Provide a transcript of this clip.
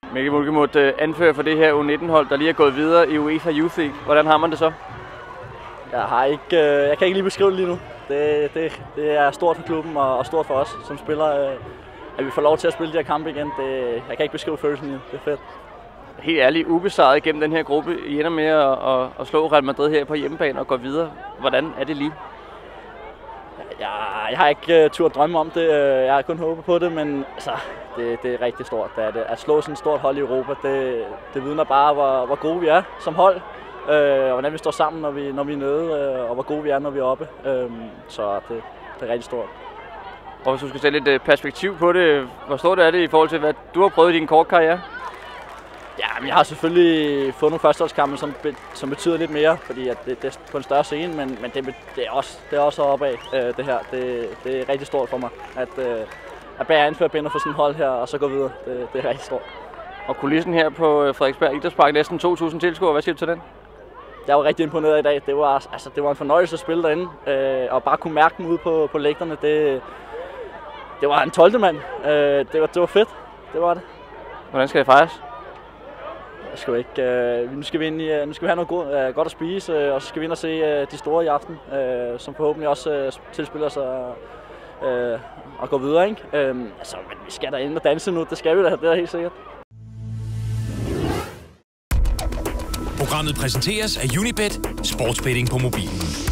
Mikkel Mulkemut, anfører for det her U19-hold, der lige er gået videre i UEFA Youth League. Hvordan har man det så? Jeg kan ikke lige beskrive det lige nu. Det er stort for klubben og stort for os som spillere, at vi får lov til at spille de her kampe igen. Jeg kan ikke beskrive følelsen i det. Det er fedt. Helt ærligt, ubesejret igennem den her gruppe. I ender med at slå Real Madrid her på hjemmebane og gå videre. Hvordan er det lige? Jeg har ikke turde drømme om det. Jeg har kun håbet på det, men altså, det er rigtig stort. Det er det. At slå sådan et stort hold i Europa, det vidner bare, hvor gode vi er som hold. Og hvordan vi står sammen, når vi er nede, og hvor gode vi er, når vi er oppe. Så det er rigtig stort. Og hvis du skal sætte lidt perspektiv på det, hvor stort er det i forhold til, hvad du har prøvet i din korte karriere? Ja, men jeg har selvfølgelig fået nogle førsteholdskampe, som betyder lidt mere, fordi at det er på en større scene, men det er også oppe af det her. Det er rigtig stort for mig, at bære anførerbinder for sådan et hold her, og så gå videre. Det er rigtig stort. Og kulissen her på Frederiksberg Idrætspark, næsten 2.000 tilskuere. Hvad siger du til den? Jeg var rigtig imponeret i dag. Det var en fornøjelse at spille derinde, og bare kunne mærke dem ude på lægterne. Det var en 12. mand. Det var fedt. Det var det. Hvordan skal det fejres? Nu skal vi have noget godt at spise, og så skal vi ind og se de store i aften, som forhåbentlig også tilspiller sig og går videre, ikke? Men vi skal da ind og danse nu. Det skal vi da. Det er helt sikkert. Programmet præsenteres af Unibet, sportsbetting på mobilen.